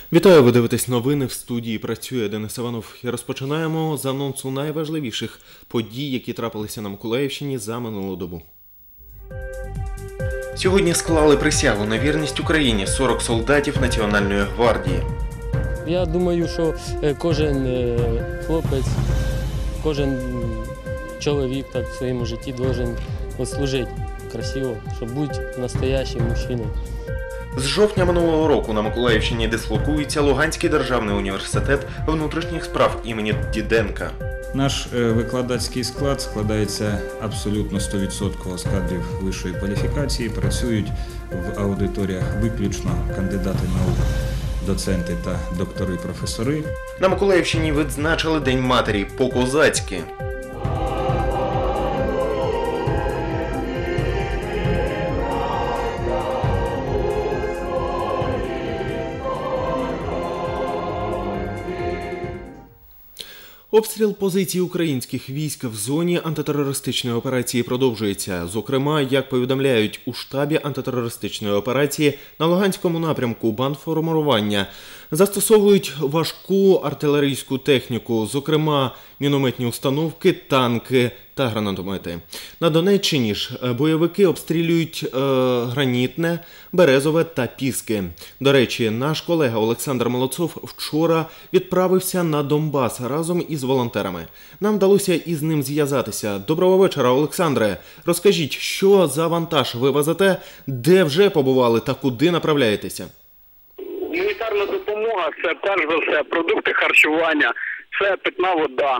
Вітаю, ви дивитесь новини, в студії працює Денис Іванов. І розпочинаємо з анонсу найважливіших подій, які трапилися на Миколаївщині за минулу добу. Сьогодні склали присягу на вірність Україні 40 солдатів Національної гвардії. Я думаю, що кожен хлопець, кожен чоловік так в своєму житті повинен служити красиво, щоб бути настоящим мужчиною. З жовтня минулого року на Миколаївщині дислокується Луганський державний університет внутрішніх справ імені Діденка. Наш викладацький склад складається абсолютно 100% з кадрів вищої кваліфікації. Працюють в аудиторіях виключно кандидати наук, доценти та доктори-професори. На Миколаївщині відзначили День матері по-козацьки. Обстріл позицій українських військ в зоні антитерористичної операції продовжується. Зокрема, як повідомляють у штабі антитерористичної операції, на Луганському напрямку бандформування застосовують важку артилерійську техніку, зокрема мінометні установки, танки та гранатомети. На Донеччині ж бойовики обстрілюють Гранітне, Березове та Піски. До речі, наш колега Олександр Молодцов вчора відправився на Донбас разом із волонтерами. Нам вдалося із ним зв'язатися. Доброго вечора, Олександре. Розкажіть, що за вантаж ви везете, де вже побували та куди направляєтеся? Гуманітарна допомога – це перш за все продукти харчування, це питна вода,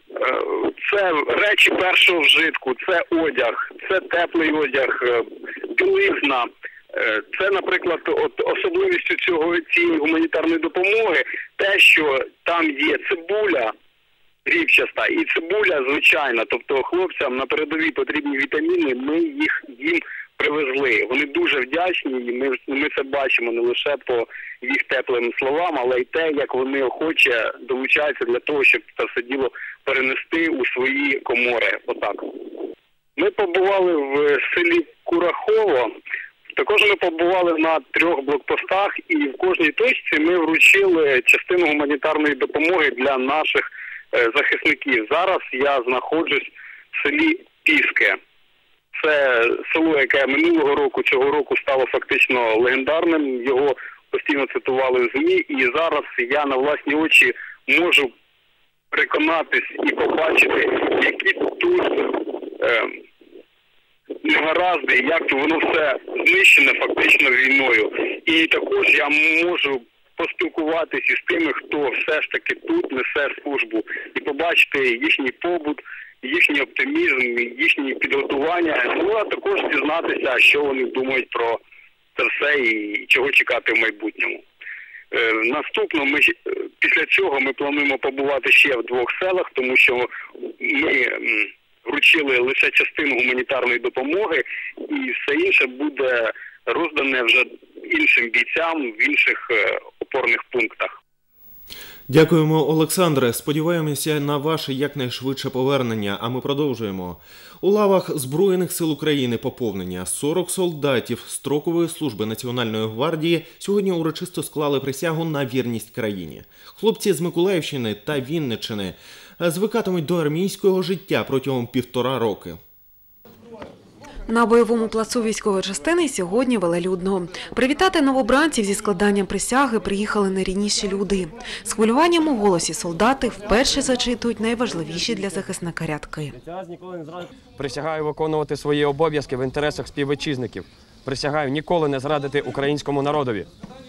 це речі першого вжитку, це одяг, це теплий одяг, білизна. Це, наприклад, особливістю цієї гуманітарної допомоги те, що там є цибуля ріпчаста і цибуля звичайна. Тобто хлопцям на передовій потрібні вітаміни, ми їм привезли. Вони дуже вдячні, і ми це бачимо не лише по їх теплим словам, але й те, як вони охоче долучаються для того, щоб це все діло перенести у свої комори. Отак. Ми побували в селі Курахово. Також ми побували на 3 блокпостах, і в кожній точці ми вручили частину гуманітарної допомоги для наших захисників. Зараз я знаходжусь в селі Піски. Це село, яке минулого року, цього року стало фактично легендарним. Його постійно цитували в ЗМІ, і зараз я на власні очі можу переконатись і побачити, які тут негаразди, як воно все знищене фактично війною. І також я можу поспілкуватися із тими, хто все ж таки тут несе службу, і побачити їхній побут, їхній оптимізм, їхні підготування, ну а також дізнатися, що вони думають про це все і чого чекати в майбутньому. Наступно, після цього ми плануємо побувати ще в 2 селах, тому що ми вручили лише частину гуманітарної допомоги, і все інше буде роздане вже іншим бійцям в інших опорних пунктах. Дякуємо, Олександре. Сподіваємося на ваше якнайшвидше повернення, а ми продовжуємо. У лавах Збройних сил України поповнення. 40 солдатів строкової служби Національної гвардії сьогодні урочисто склали присягу на вірність країні. Хлопці з Миколаївщини та Вінниччини звикатимуть до армійського життя протягом 1,5 роки. На бойовому плацу військової частини сьогодні велелюдно. Привітати новобранців зі складанням присяги приїхали найрідніші люди. З хвилюванням у голосі солдати вперше зачитують найважливіші для захисника рядки. Присягаю виконувати свої обов'язки в інтересах співвітчизників. Присягаю ніколи не зрадити українському народові.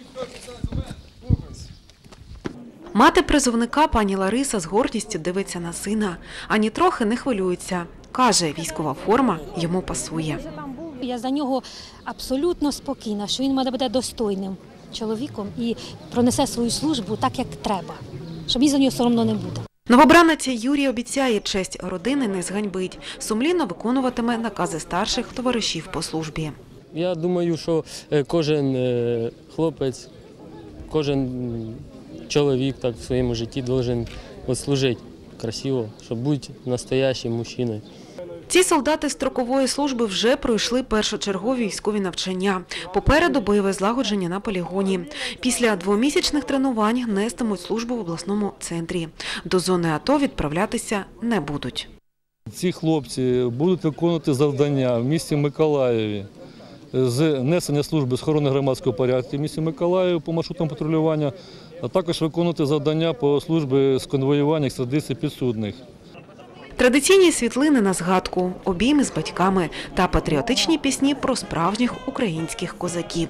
Мати призовника пані Лариса з гордістю дивиться на сина. Ані трохи не хвилюється. Каже, військова форма йому пасує. Я за нього абсолютно спокійна, що він має бути достойним чоловіком і пронесе свою службу так, як треба, щоб мені за нього соромно не буде. Новобранець Юрій обіцяє, честь родини не зганьбить. Сумлінно виконуватиме накази старших товаришів по службі. Я думаю, що кожен хлопець, кожен чоловік так в своєму житті повинен служити красиво, щоб бути настоящим мужчиною. Ці солдати строкової служби вже пройшли першочергові військові навчання. Попереду бойове злагодження на полігоні. Після двомісячних тренувань нестимуть службу в обласному центрі. До зони АТО відправлятися не будуть. Ці хлопці будуть виконувати завдання в місті Миколаєві з несення служби з охорони громадського порядку в місті Миколаєві по маршрутам патрулювання, а також виконувати завдання по службі з конвоювання екстрадиції підсудних. Традиційні світлини на згадку, обійми з батьками та патріотичні пісні про справжніх українських козаків.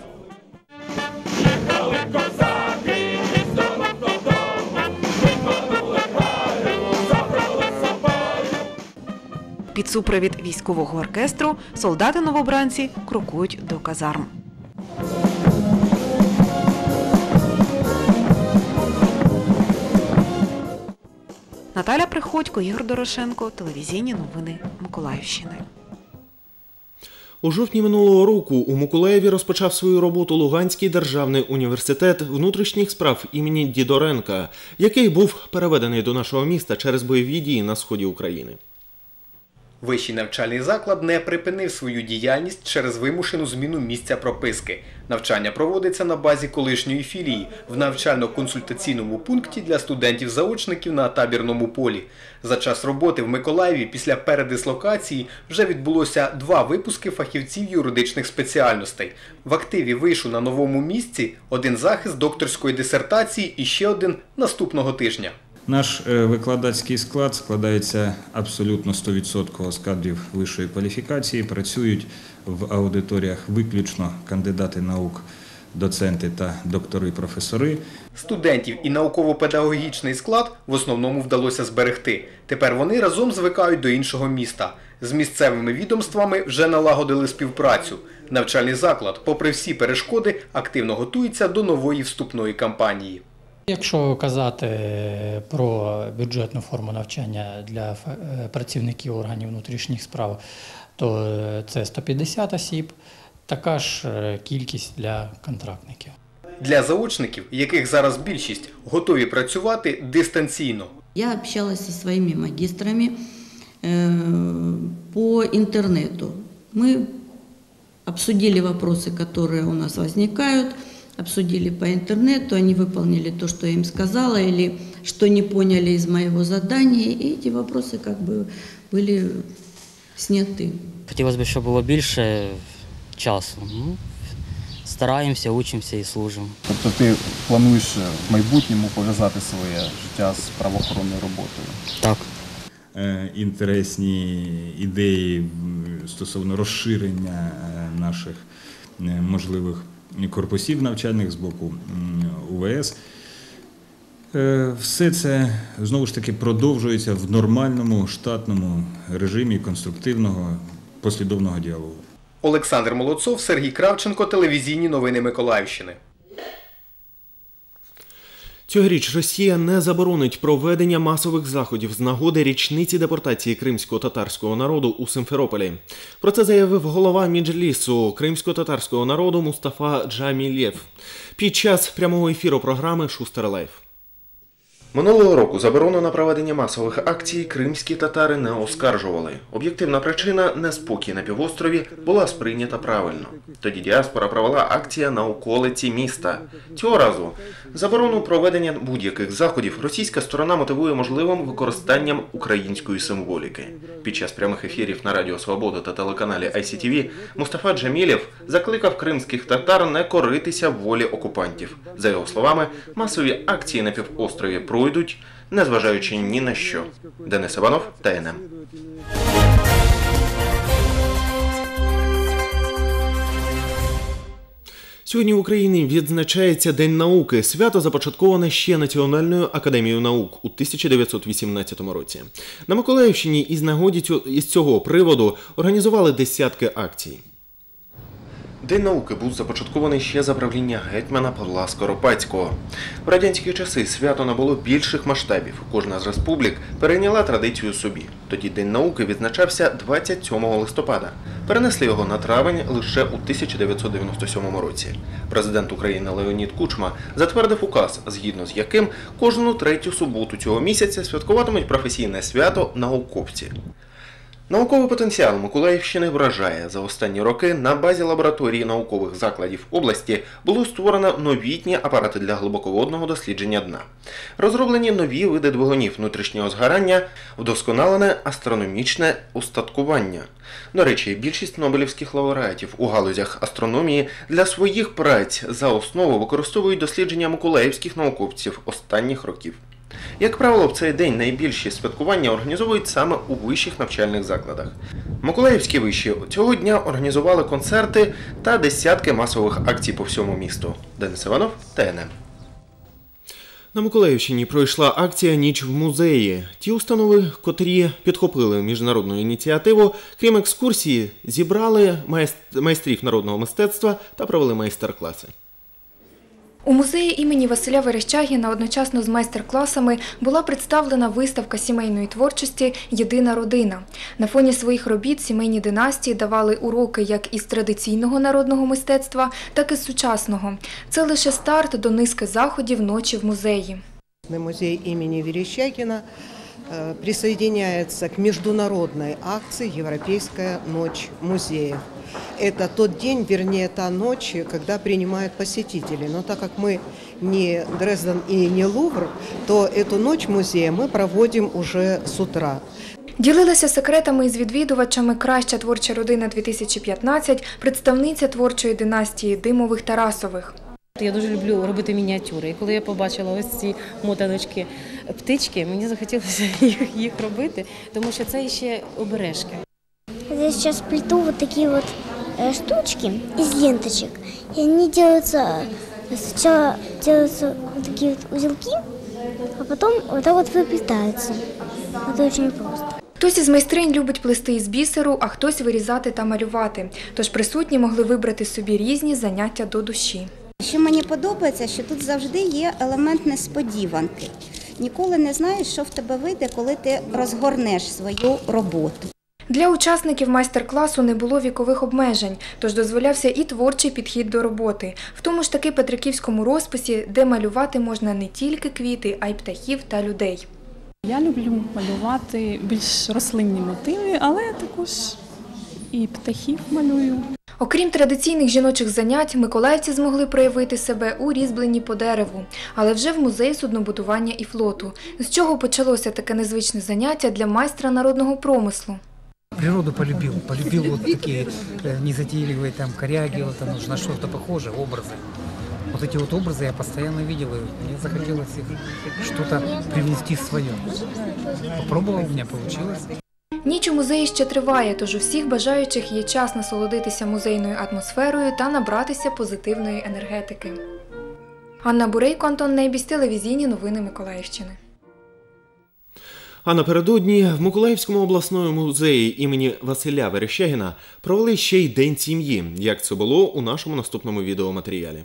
Під супровід військового оркестру солдати-новобранці крокують до казарм. Наталя Приходько, Ігор Дорошенко, телевізійні новини Миколаївщини. У жовтні минулого року у Миколаєві розпочав свою роботу Луганський державний університет внутрішніх справ імені Дідоренка, який був переведений до нашого міста через бойові дії на сході України. Вищий навчальний заклад не припинив свою діяльність через вимушену зміну місця прописки. Навчання проводиться на базі колишньої філії в навчально-консультаційному пункті для студентів-заочників на Табірному полі. За час роботи в Миколаєві після передислокації вже відбулося 2 випуски фахівців юридичних спеціальностей. В активі вишу на новому місці 1 захист докторської дисертації і ще 1 наступного тижня. Наш викладацький склад складається абсолютно 100% з кадрів вищої кваліфікації. Працюють в аудиторіях виключно кандидати наук, доценти та доктори-професори. Студентів і науково-педагогічний склад в основному вдалося зберегти. Тепер вони разом звикають до іншого міста. З місцевими відомствами вже налагодили співпрацю. Навчальний заклад, попри всі перешкоди, активно готується до нової вступної кампанії. Якщо казати про бюджетну форму навчання для працівників органів внутрішніх справ, то це 150 осіб, така ж кількість для контрактників. Для заочників, яких зараз більшість, готові працювати дистанційно. Я общалась зі своїми магістрами по інтернету. Ми обсудили вопросы, которые у нас возникают, обсудили по интернету, они выполнили то, что я им сказала, или что не поняли из моего задания, и эти вопросы как бы были сняты. Хотілося б, щоб було більше часу. Стараємося, учимося і служимо. Тобто ти плануєш в майбутньому пов'язати своє життя з правоохоронною роботою? Так. Інтересні ідеї стосовно розширення наших можливих корпусів навчальних з боку УВС. Все це, знову ж таки, продовжується в нормальному штатному режимі конструктивного, послідовного діалогу. Олександр Молодцов, Сергій Кравченко, телевізійні новини Миколаївщини. Цьогоріч Росія не заборонить проведення масових заходів з нагоди річниці депортації кримсько-татарського народу у Симферополі. Про це заявив голова Меджлісу кримсько-татарського народу Мустафа Джамілєв під час прямого ефіру програми «Шустер Лайф». Минулого року заборону на проведення масових акцій кримські татари не оскаржували. Об'єктивна причина – неспокій на півострові була сприйнята правильно. Тоді діаспора провела акція на околиці міста. Цього разу заборону проведення будь-яких заходів російська сторона мотивує можливим використанням української символіки. Під час прямих ефірів на Радіо Свобода та телеканалі ICTV Мустафа Джамілєв закликав кримських татар не коритися волі окупантів. За його словами, масові акції на півострові пройдуть, незважаючи ні на що. Денис Іванов, ТНМ. Сьогодні в Україні відзначається День науки. Свято започатковане ще Національною академією наук у 1918 році. На Миколаївщині із нагоди із цього приводу організували десятки акцій. День науки був започаткований ще за правління гетьмана Павла Скоропадського. В радянські часи свято набуло більших масштабів. Кожна з республік перейняла традицію собі. Тоді День науки відзначався 27 листопада. Перенесли його на травень лише у 1997 році. Президент України Леонід Кучма затвердив указ, згідно з яким кожну третю суботу цього місяця святкуватимуть професійне свято науковці. Науковий потенціал Миколаївщини вражає. За останні роки на базі лабораторії наукових закладів області було створено новітні апарати для глибоководного дослідження дна. Розроблені нові види двигунів внутрішнього згорання, вдосконалене астрономічне устаткування. До речі, більшість нобелівських лауреатів у галузях астрономії для своїх праць за основу використовують дослідження миколаївських науковців останніх років. Як правило, в цей день найбільші святкування організовують саме у вищих навчальних закладах. Миколаївські виші цього дня організували концерти та десятки масових акцій по всьому місту. Денис Іванов, ТНН. На Миколаївщині пройшла акція «Ніч в музеї». Ті установи, котрі підхопили міжнародну ініціативу, крім екскурсії, зібрали майстрів народного мистецтва та провели майстер-класи. У музеї імені Василя Верещагіна одночасно з майстер-класами була представлена виставка сімейної творчості «Єдина родина». На фоні своїх робіт сімейні династії давали уроки як із традиційного народного мистецтва, так і з сучасного. Це лише старт до низки заходів «Ночі в музеї». Музей імені Верещагіна присоединяется к международной акции «Европейская ночь музеев». Это тот день, вернее, та ночь, когда принимают посетителей. Но так как мы не Дрезден и не Лувр, то эту ночь музея мы проводим уже с утра. Ділилася секретами із відвідувачами «Краща творча родина-2015» представниця творчої династії Димових-Тарасових. Я дуже люблю робити мініатюри. І коли я побачила ось ці мотаночки птички, мені захотілося їх робити, тому що це ще обережки. Я сейчас плету вот такие вот штучки из ленточек. И они делаются, сначала делаются вот такие вот узелки, а потом вот так вот выплетаются. Это очень просто. Хтось із майстринь любить плести із бісеру, а хтось вирізати та малювати. Тож присутні могли вибрати собі різні заняття до душі. Що мені подобається, що тут завжди є елемент несподіванки. Ніколи не знаєш, що в тебе вийде, коли ти розгорнеш свою роботу. Для учасників майстер-класу не було вікових обмежень, тож дозволявся і творчий підхід до роботи. В тому ж таки петриківському розписі, де малювати можна не тільки квіти, а й птахів та людей. Я люблю малювати більш рослинні мотиви, але також і птахів малюю. Окрім традиційних жіночих занять, миколаївці змогли проявити себе у різьбленні по дереву, але вже в музеї суднобудування і флоту. З чого почалося таке незвичне заняття для майстра народного промислу? Природу полюбил вот такие незатейливые там коряги, вот оно на что-то похоже, образы. Вот эти вот образы я постоянно видел, и мне захотелось их что-то привнести в свое. Попробовал, у меня получилось. Ніч у музеї ще триває, тож у всіх бажаючих є час насолодитися музейною атмосферою та набратися позитивної енергетики. Анна Бурейко, Антон Небісь, телевізійні новини Миколаївщини. А напередодні в Миколаївському обласному музеї імені Василя Верещагіна провели ще й День сім'ї, як це було у нашому наступному відеоматеріалі.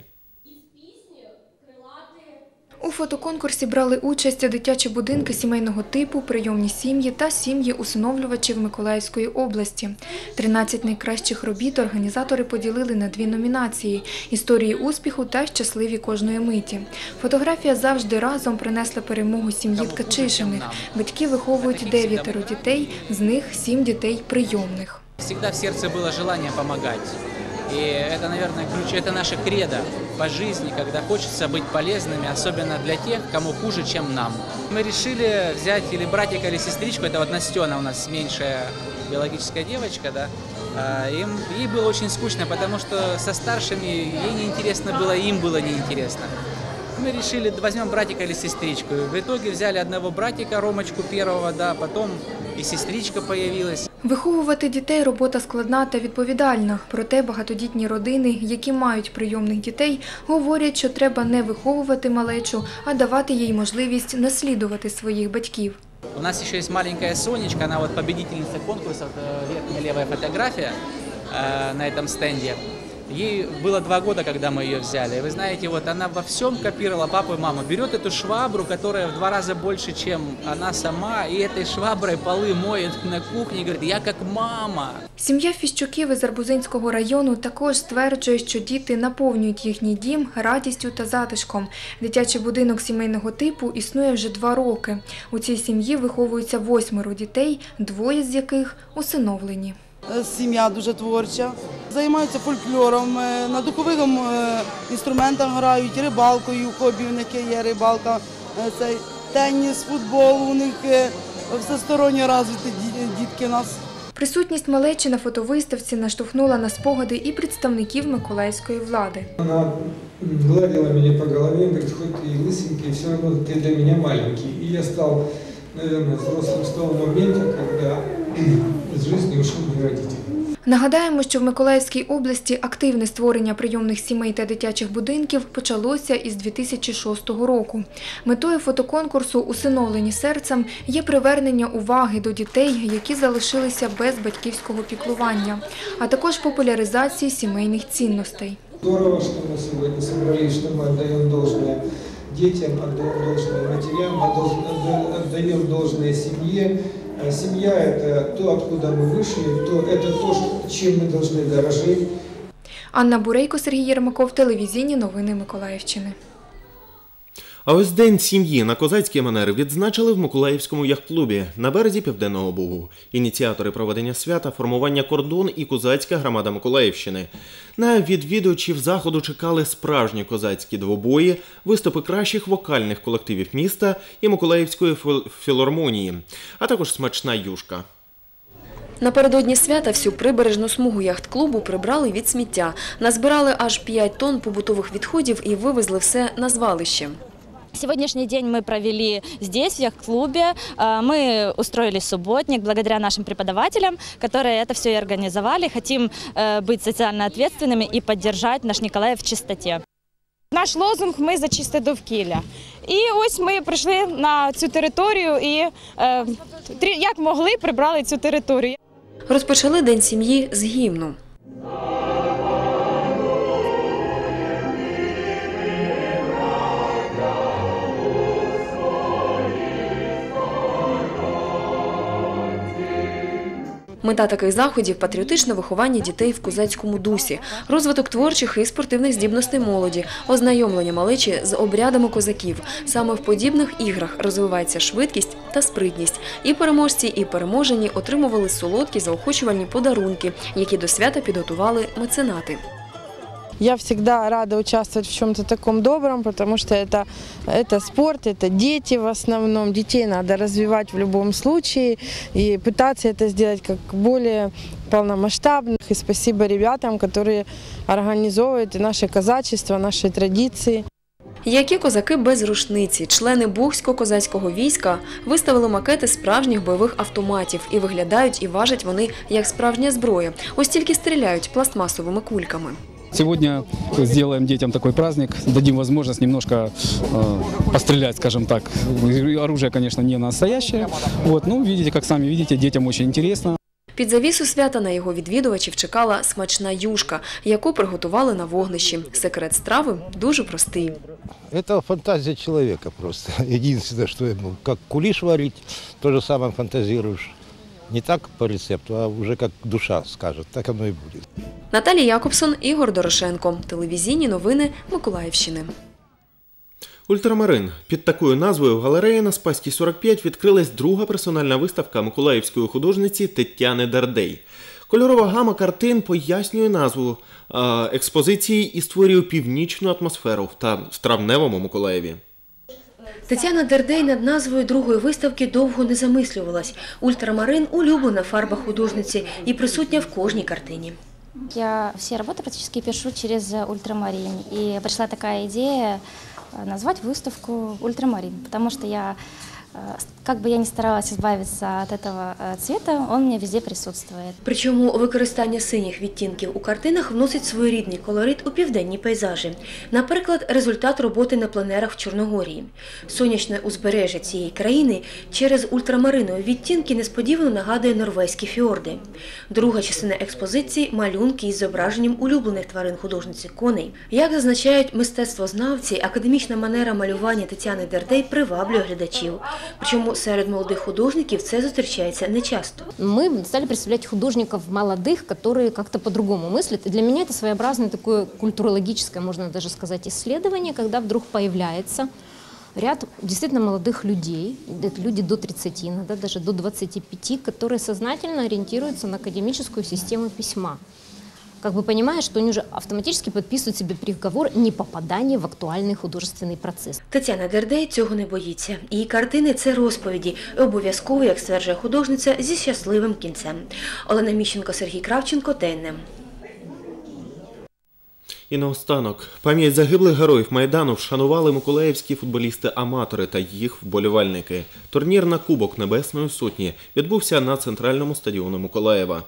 У фотоконкурсі брали участь дитячі будинки сімейного типу, прийомні сім'ї та сім'ї усиновлювачів Миколаївської області. 13 найкращих робіт організатори поділили на 2 номінації – «Історії успіху» та «Щасливі кожної миті». Фотографія «Завжди разом» принесла перемогу сім'ї Ткачишиних. Батьки виховують 9 дітей, з них 7 дітей прийомних. Всегда в сердце было желание помогать. И это, наверное, ключ, это наше кредо по жизни, когда хочется быть полезными, особенно для тех, кому хуже, чем нам. Мы решили взять или братика, или сестричку, это вот Настена у нас меньшая биологическая девочка, да. Ей было очень скучно, потому что со старшими ей неинтересно было, им было неинтересно. Мы решили, возьмем братика или сестричку. В итоге взяли одного братика, Ромочку первого, да, потом і сестричка появилась. Виховувати дітей – робота складна та відповідальна. Проте багатодітні родини, які мають прийомних дітей, говорять, що треба не виховувати малечу, а давати їй можливість наслідувати своїх батьків. У нас ще є маленька Сонечка, вона вот победительниця конкурсу, верхня левая фотографія на цьому стенді. Ей было 2 года, когда мы ее взяли. И вы знаете, вот она во всем копировала папу и маму. Берет эту швабру, которая в 2 раза больше, чем она сама, и этой шваброй полы моет на кухне и говорит: я как мама. Сім'я Фіщуків із Арбузинського району також стверджує, що діти наповнюють їхній дім радістю та затишком. Дитячий будинок сімейного типу існує вже 2 роки. У цій сім'ї виховуються 8 дітей, 2 з яких усиновлені. Сім'я дуже творча, займаються фольклором, на духових інструментах грають, рибалкою, хобі в них є рибалка, теніс, футбол, у них всесторонньо розвиті дітки у нас. Присутність малечі на фотовиставці наштовхнула на спогади і представників миколаївської влади. Вона гладила мене по голові, говорить: хоч і лисенький, все одно ти для мене маленький. І я став, мабуть, взрослим з того моменту, коли з життя ушли мої родителі. Нагадаємо, що в Миколаївській області активне створення прийомних сімей та дитячих будинків почалося із 2006 року. Метою фотоконкурсу «Усиновлені серцем» є привернення уваги до дітей, які залишилися без батьківського піклування, а також популяризації сімейних цінностей. Здорово, що ми сьогодні зібралися, що ми віддаємо должне дітям, віддаємо должне матерям, віддаємо должне сім'ї. Семья – это то, откуда мы вышли, это то, чем мы должны дорожить. Анна Бурейко, Сергій Єрмаков, телевізійні новини Миколаївщини. А ось День сім'ї на козацький манер відзначили в Миколаївському яхт-клубі на березі Південного Бугу. Ініціатори проведення свята – формування «Кордон» і козацька громада Миколаївщини. На відвідувачів заходу чекали справжні козацькі двобої, виступи кращих вокальних колективів міста і Миколаївської філармонії, а також смачна юшка. Напередодні свята всю прибережну смугу яхт-клубу прибрали від сміття. Назбирали аж 5 тонн побутових відходів і вивезли все на звалище. Сегодняшний день мы провели здесь, в яхт-клубе. Мы устроили субботник благодаря нашим преподавателям, которые это все и организовали. Хотим быть социально ответственными и поддержать наш Николаев в чистоте. Наш лозунг «Ми за чисте довкілля». І ось ми прийшли на цю територію і як могли прибрали цю територію. Розпочали День сім'ї з гімну. Мета таких заходів – патріотичне виховання дітей в козацькому дусі, розвиток творчих і спортивних здібностей молоді, ознайомлення малечі з обрядами козаків. Саме в подібних іграх розвивається швидкість та спритність. І переможці, і переможені отримували солодкі заохочувальні подарунки, які до свята підготували меценати. Я всегда рада участвовать в чем-то таком добром, потому что это спорт, это дети в основном. Детей надо развивать в любом случае и пытаться это сделать как более полномасштабных. И спасибо ребятам, которые организовывают наше казачество, наши традиции. Які козаки без рушниці? Члени Бугського козацького війська виставили макети справжніх бойових автоматів. І виглядають, і важать вони як справжня зброя. Ось тільки стріляють пластмасовими кульками. Сегодня сделаем детям такой праздник, дадим возможность немножко пострелять, скажем так. Оружие, конечно, не настоящее, но видите, как сами видите, детям очень интересно. Під завісу свята на його відвідувачів чекала смачна юшка, яку приготували на вогнищі. Секрет страви дуже простий. Это фантазия человека просто. Единственное, что ему, как кулиш варить, то же самое фантазируешь. Не так по рецепту, а вже як душа скаже, так воно і буде. Наталія Якобсон, Ігор Дорошенко. Телевізійні новини Миколаївщини. Ультрамарин. Під такою назвою в галереї на Спаській 45 відкрилась друга персональна виставка миколаївської художниці Тетяни Дардей. Кольорова гама картин пояснює назву експозиції і створює північну атмосферу в травневому Миколаєві. Тетяна Дардей над назвою другої виставки довго не замислювалась. Ультрамарин – улюблена фарба художниці і присутня в кожній картині. Я все работы практически пишу через ультрамарин. И пришла такая идея назвать выставку «Ультрамарин», потому что я Как бы я ни старалась избавиться от этого цвета, он у меня везде присутствует. Причому використання синіх відтінків у картинах вносить своєрідний колорит у південні пейзажі. Наприклад, результат роботи на пленерах в Чорногорії. Сонячне узбережжя цієї країни через ультрамаринові відтінки несподівано нагадує норвезькі фіорди. Друга частина експозиції – малюнки із зображенням улюблених тварин художниці коней. Як зазначають мистецтвознавці, академічна манера малювання Тетяни Дердей приваблює глядачів. Причому серед молодих художників це зустрічається нечасто. Мы стали представлять художников молодых, которые как-то по-другому мыслят. И для меня это своеобразное такое культурологическое, можно даже сказать, исследование, когда вдруг появляется ряд действительно молодых людей, это люди до 30, иногда даже до 25, которые сознательно ориентируются на академическую систему письма. Как бы понимая, что они уже автоматически подписывают себе приговор непопадания в актуальный художественный процесс. Тетяна Дердей цього не боїться. Її картини – це розповіді, обов'язково, як стверджує художниця, зі щасливим кінцем. Олена Міщенко, Сергій Кравченко, ТНМ. І наостанок. Пам'ять загиблих героїв Майдану вшанували миколаївські футболісти-аматори та їх вболівальники. Турнір на Кубок Небесної Сотні відбувся на центральному стадіоні Миколаєва.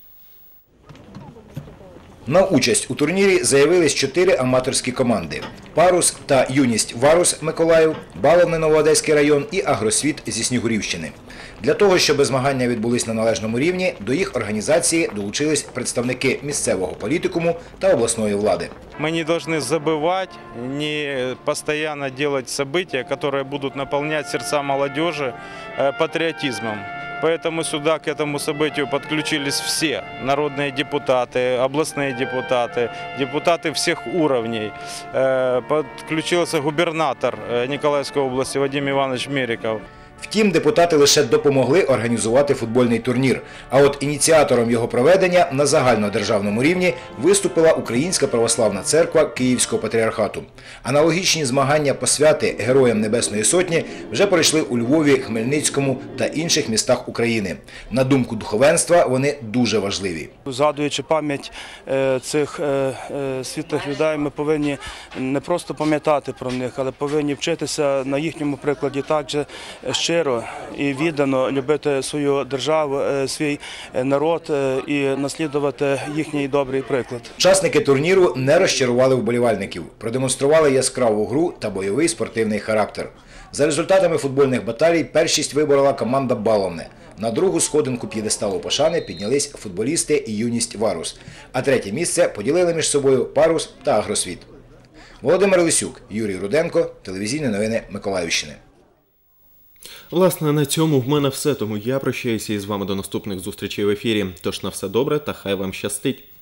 На участь у турнірі заявились 4 аматорські команди – «Парус» та «Юність Варус» Миколаїв, «Баловне» Новоодеський район і «Агросвіт» зі Снігурівщини. Для того, щоб змагання відбулись на належному рівні, до їх організації долучились представники місцевого політикуму та обласної влади. Мы не должны забывать, не постоянно делать события, которые будут наполнять сердца молодежи патриотизмом. Поэтому сюда, к этому событию подключились все народные депутаты, областные депутаты, депутаты всех уровней. Подключился губернатор Николаевской области Вадим Иванович Мериков. Втім, депутати лише допомогли організувати футбольний турнір. А от ініціатором його проведення на загальнодержавному рівні виступила Українська православна церква Київського патріархату. Аналогічні змагання посвяти Героям Небесної Сотні вже пройшли у Львові, Хмельницькому та інших містах України. На думку духовенства, вони дуже важливі. Згадуючи пам'ять цих світлих людей, ми повинні не просто пам'ятати про них, але повинні вчитися на їхньому прикладі так же щиро і віддано любити свою державу, свій народ і наслідувати їхній добрий приклад. Учасники турніру не розчарували вболівальників, продемонстрували яскраву гру та бойовий спортивний характер. За результатами футбольних баталій першість виборола команда «Баловне». На другу сходинку п'єдесталу пошани піднялись футболісти і «Юність Варус», а третє місце поділили між собою «Парус» та «Агросвіт». Володимир Лисюк, Юрій Руденко, телевізійні новини Миколаївщини. Власне, на цьому в мене все, тому я прощаюся із вами до наступних зустрічей в ефірі. Тож на все добре та хай вам щастить.